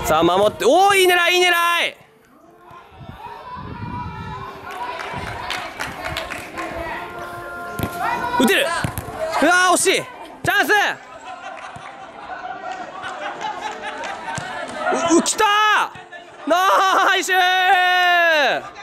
さあ守って、おおいい狙いいい狙い。打てる。うわー惜しい。チャンス。来たー。ナイスー。